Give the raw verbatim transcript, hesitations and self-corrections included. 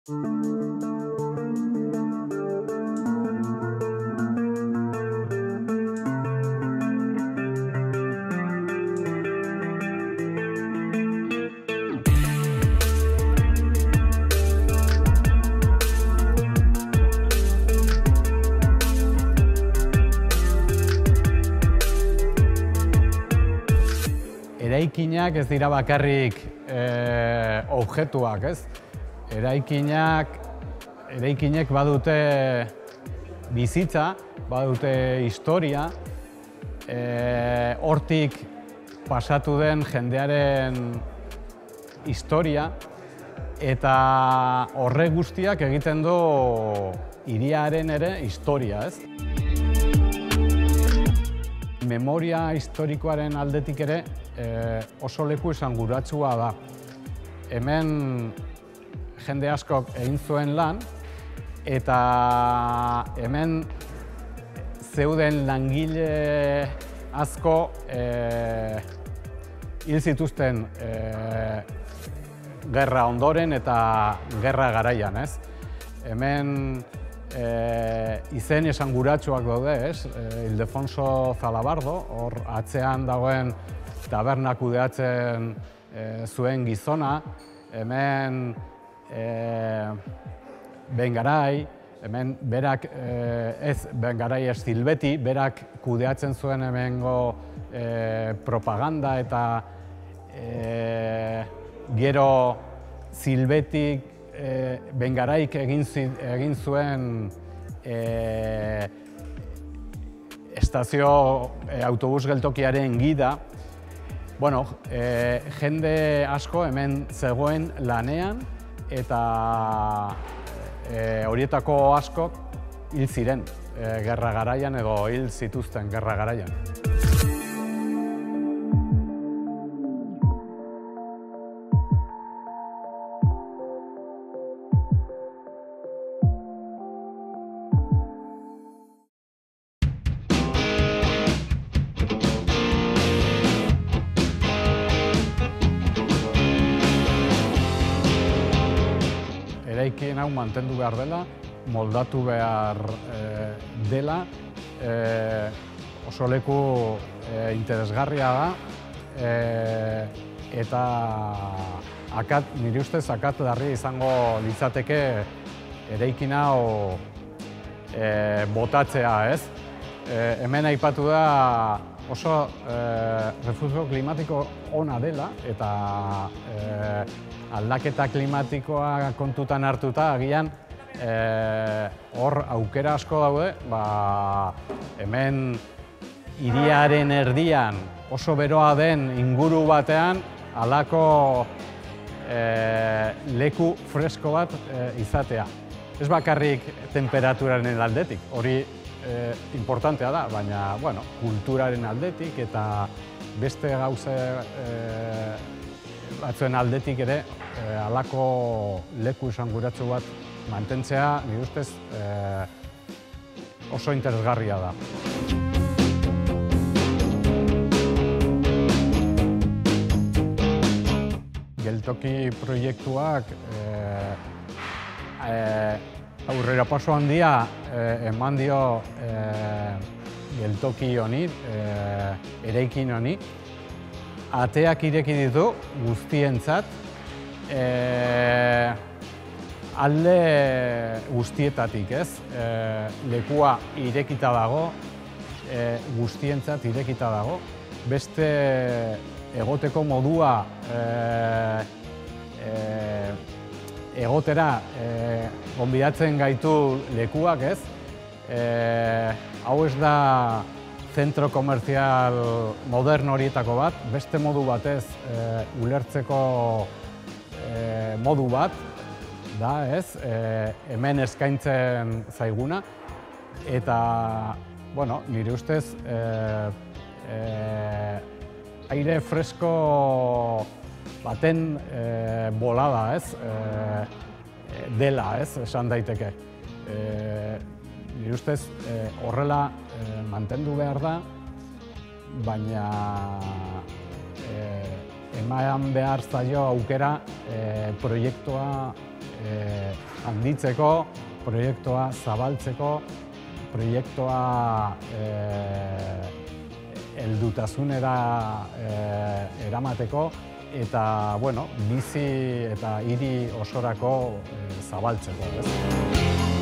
Eraikinak ez dira bakarrik objektuak, ez? Eraikinak, eraikinek badute bizitza, badute historia, hortik pasatu den jendearen historia, eta horrek guztiak egiten du hiriaren ere historia, ez? Memoria historikoaren aldetik ere oso leku esanguratsua da. Hemen jende askok egin zuen lan, eta hemen zeuden langile asko hil zituzten gerra ondoren eta gerra garaian, ez? Hemen izen esanguratsuak daude, ez? Ildefonso Zalabardo, hor atzean dagoen taberna kudeatzen zuen gizona, hemen Bengarai, hemen berak, ez Bengarai ez Zilbeti, berak kudeatzen zuen hemengo propaganda eta gero Zilbetik Bengaraik egin zuen estazio autobus geltokiaren gida. Bueno, jende asko hemen zegoen lanean eta horietako askok hil ziren gerra garaian edo hil zituzten gerra garaian. Eraikin hau mantendu behar dela, moldatu behar dela, oso leku interesgarria da, eta nire ustez akatlarria izango litzateke eraikin hau botatzea, ez? Hemen aipatu da oso refugio klimatiko ona dela, eta aldaketa klimatikoa kontutan hartuta, agian hor aukera asko daude, hemen hiriaren erdian oso beroa den inguru batean halako leku fresko bat izatea. Ez bakarrik temperaturaren aldetik, hori importantea da, baina kulturaren aldetik eta beste gauze batzuen aldetik ere halako leku esanguratsu bat mantentzea, nire ustez, oso interesgarria da. Geltoki proiektuak aurrerapauso handia eman dio geltoki honi, eraikin honi. Ateak ireki ditu guztientzat, alde guztietatik, ez? Lekua irekita dago, guztientzat irekita dago. Beste egoteko modua egotera gonbidatzen gaitu lekuak, ez? Hau ez da zentro komertzial moderno horietako bat, beste modu batez ulertzeko modu bat da, ez? Hemen eskaintzen zaiguna, eta, bueno, nire ustez, aire fresko baten bolada, ez? Dela, ez? Esan daiteke. Nire ustez, horrela mantendu behar da, baina eman behar zaio aukera proiektua handitzeko, proiektua zabaltzeko, proiektua heldutasunera eramateko, eta, bueno, bizi eta hiri osorako zabaltzeko.